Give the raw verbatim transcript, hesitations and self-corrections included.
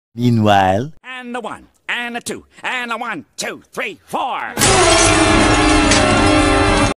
Meanwhile, And a one, and a two, and a one, two, three, four.